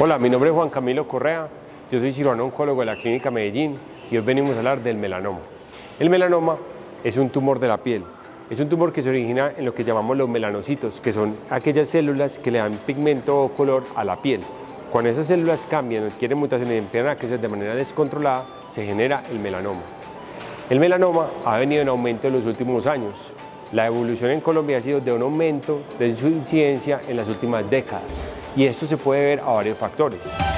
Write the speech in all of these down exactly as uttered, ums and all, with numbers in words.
Hola, mi nombre es Juan Camilo Correa, yo soy cirujano oncólogo de la Clínica Medellín y hoy venimos a hablar del melanoma. El melanoma es un tumor de la piel, es un tumor que se origina en lo que llamamos los melanocitos, que son aquellas células que le dan pigmento o color a la piel. Cuando esas células cambian, adquieren mutaciones y empiezan a crecer de manera descontrolada, se genera el melanoma. El melanoma ha venido en aumento en los últimos años. La evolución en Colombia ha sido de un aumento de su incidencia en las últimas décadas. Y esto se puede ver a varios factores.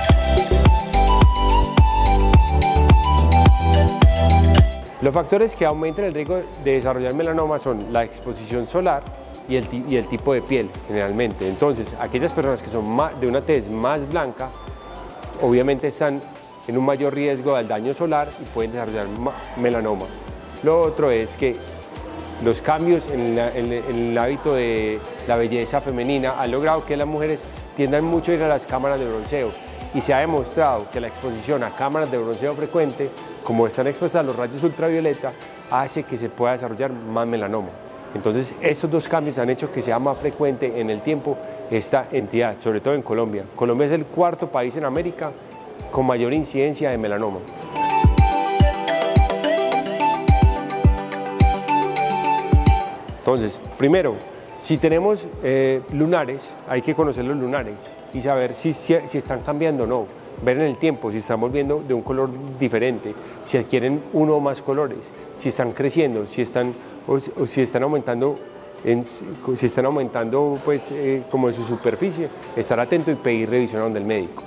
Los factores que aumentan el riesgo de desarrollar melanoma son la exposición solar y el, y el tipo de piel, generalmente. Entonces, aquellas personas que son más, de una tez más blanca, obviamente están en un mayor riesgo al daño solar y pueden desarrollar melanoma. Lo otro es que los cambios en, la, en, en el hábito de la belleza femenina han logrado que las mujeres tiendan mucho a ir a las cámaras de bronceo y se ha demostrado que la exposición a cámaras de bronceo frecuente, como están expuestas a los rayos ultravioleta, hace que se pueda desarrollar más melanoma. Entonces, estos dos cambios han hecho que sea más frecuente en el tiempo esta entidad, sobre todo en Colombia. Colombia es el cuarto país en América con mayor incidencia de melanoma. Entonces, primero, si tenemos eh, lunares, hay que conocer los lunares y saber si, si, si están cambiando o no, ver en el tiempo si están volviendo de un color diferente, si adquieren uno o más colores, si están creciendo, si están, o, o si están aumentando, en, si están aumentando pues, eh, como en su superficie, estar atento y pedir revisión del médico.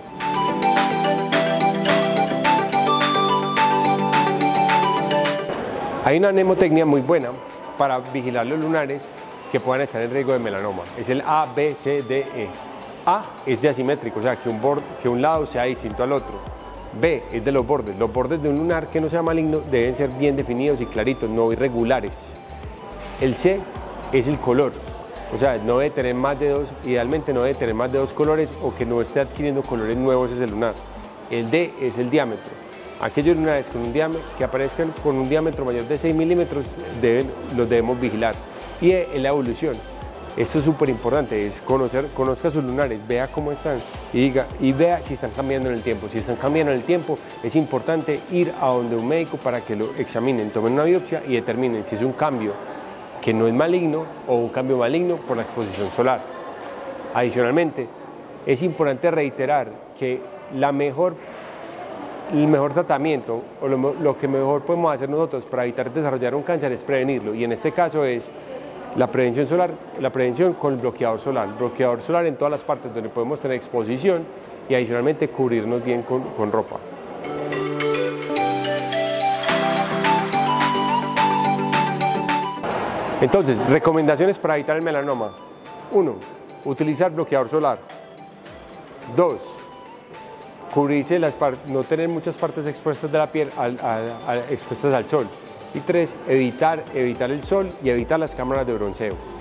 Hay una mnemotecnia muy buena para vigilar los lunares que puedan estar en riesgo de melanoma. Es el A, B, C, D, E. A es de asimétrico, o sea, que un, borde, que un lado sea distinto al otro. B es de los bordes. Los bordes de un lunar que no sea maligno deben ser bien definidos y claritos, no irregulares. El C es el color, o sea, no debe tener más de dos, idealmente no debe tener más de dos colores o que no esté adquiriendo colores nuevos ese lunar. El D es el diámetro. Aquellos lunares con un diámetro, que aparezcan con un diámetro mayor de seis milímetros deben, los debemos vigilar. Y E es la evolución. Esto es súper importante, es conocer, conozca sus lunares, vea cómo están y, diga, y vea si están cambiando en el tiempo. Si están cambiando en el tiempo, es importante ir a donde un médico para que lo examinen, tomen una biopsia y determinen si es un cambio que no es maligno o un cambio maligno por la exposición solar. Adicionalmente, es importante reiterar que la mejor, el mejor tratamiento o lo, lo que mejor podemos hacer nosotros para evitar desarrollar un cáncer es prevenirlo, y en este caso es la prevención solar, la prevención con el bloqueador solar, bloqueador solar en todas las partes donde podemos tener exposición y adicionalmente cubrirnos bien con, con ropa. Entonces, recomendaciones para evitar el melanoma. uno. Utilizar bloqueador solar. dos. Cubrirse las partes, no tener muchas partes expuestas de la piel al, a, a, expuestas al sol. Y tres, evitar, evitar el sol y evitar las cámaras de bronceo.